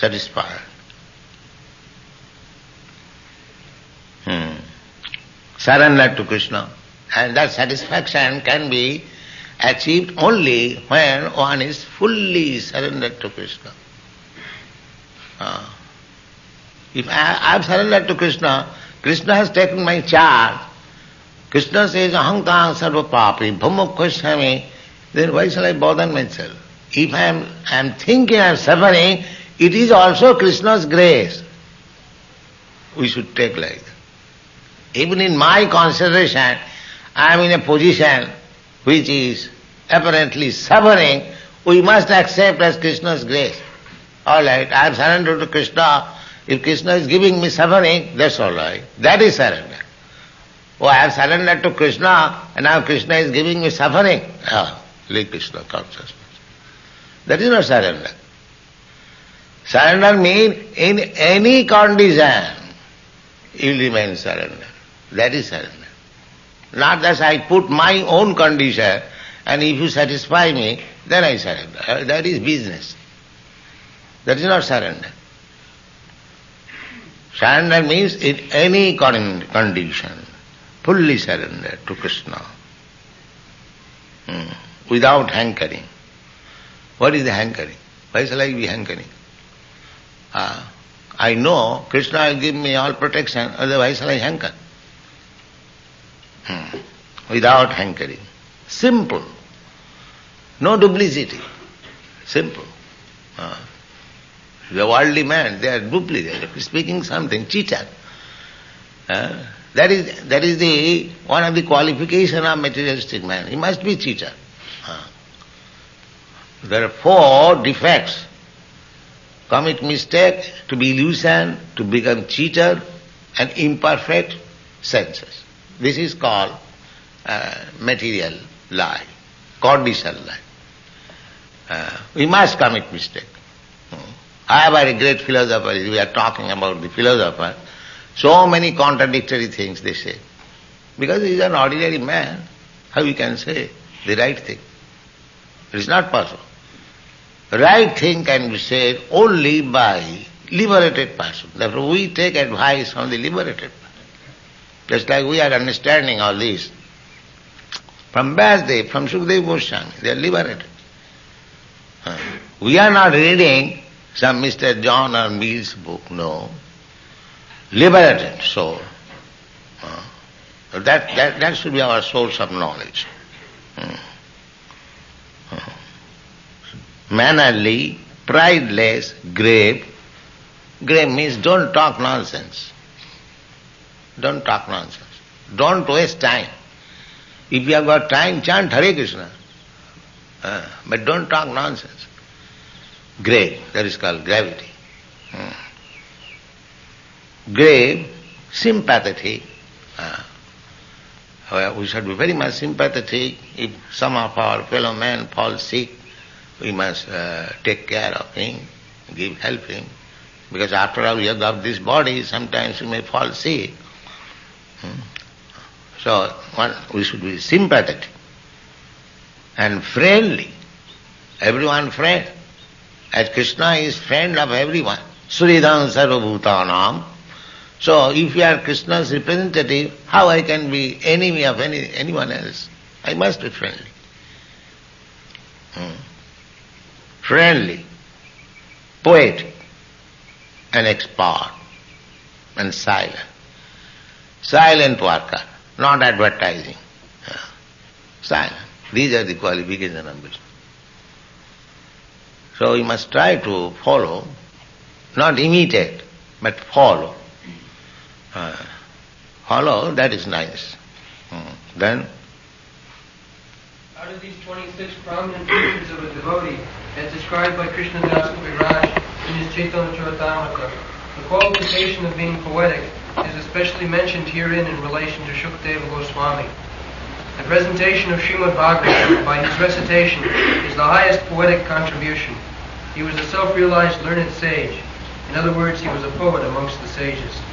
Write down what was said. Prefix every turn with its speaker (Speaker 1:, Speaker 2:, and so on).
Speaker 1: satisfied. Surrender to Krishna. And that satisfaction can be achieved only when one is fully surrendered to Krishna. If I have surrendered to Krishna, Krishna has taken my charge. Krishna says, aham tang sarva papi, bhammokkhasami, then why shall I bother myself? If I am thinking I am suffering, it is also Krishna's grace. We should take like that. Even in my consideration, I am in a position which is apparently suffering, we must accept as Krishna's grace. All right, I have surrendered to Krishna. If Krishna is giving me suffering, that's all right. That is surrender. Oh, I have surrendered to Krishna and now Krishna is giving me suffering. Leave Krishna consciousness. That is not surrender. Surrender means in any condition you remain surrender. That is surrender. Not that I put my own condition and if you satisfy me, then I surrender. That is business. That is not surrender. Surrender means in any condition, fully surrender to Krishna, without hankering. What is the hankering? Why shall I be hankering? I know Krishna will give me all protection, otherwise shall I hanker? Without hankering. Simple. No duplicity. Simple. The worldly man, they are duplicate, speaking something, cheater. That is the one of the qualification of materialistic man. He must be cheater. There are 4 defects. Commit mistake, to be illusion, to become cheater, and imperfect senses. This is called material life, conditional life. We must commit mistake. However, a great philosopher, we are talking about the philosopher, so many contradictory things they say. Because he is an ordinary man, how he can say the right thing? It is not possible. The right thing can be said only by liberated person. Therefore we take advice from the liberated person. Just like we are understanding all this from Vyasdev, from Sukadeva Goswami, they are liberated. We are not reading some Mr. John or Mill's book, no. Liberated soul. That should be our source of knowledge. Mannerly, prideless, grave. Grave means don't talk nonsense. Don't talk nonsense. Don't waste time. If you have got time, chant Hare Krishna. But don't talk nonsense. Grave, that is called gravity. Grave, sympathetic. We should be very much sympathetic. If some of our fellow men fall sick, we must take care of him, help him. Because after all, we have got this body, sometimes we may fall sick. So we should be sympathetic and friendly. Everyone friend. As Krishna is friend of everyone. Suridham sarvabhutanam. So if you are Krishna's representative, how I can be enemy of anyone else? I must be friendly. Friendly, poetic, and expert, and silent. Silent worker, not advertising. Silent. These are the qualifications of Krishna. So we must try to follow, not imitate, but follow. Follow, that is nice. Then?
Speaker 2: Out of these 26 prominent features of a devotee, as described by Krishnadas Kaviraj in his Chaitanya Charitamrita, the qualification of being poetic is especially mentioned herein in relation to Shukadeva Goswami. The presentation of Srimad Bhagavatam by his recitation is the highest poetic contribution. He was a self-realized learned sage. In other words, he was a poet amongst the sages.